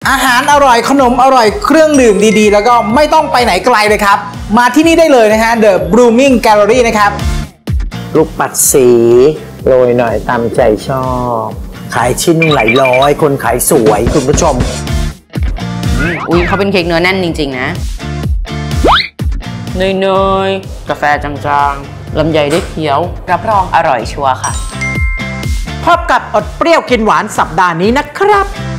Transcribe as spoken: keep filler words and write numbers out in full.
อาหารอร่อยขนมอร่อยเครื่องดื่มดีๆแล้วก็ไม่ต้องไปไหนไกลเลยครับมาที่นี่ได้เลยนะฮะ The Blooming Gallery นะครับลูกปัดสีโรยหน่อยตามใจชอบขายชิ้นหลายร้อยคนขายสวยคุณผู้ชมอุ้ยเขาเป็นเค้กเนื้อแน่นจริงๆนะเนยๆกาแฟจางๆลำไยได้เคี้ยวรับรองอร่อยชัวร์ค่ะพบกับอดเปรี้ยวกินหวานสัปดาห์นี้นะครับ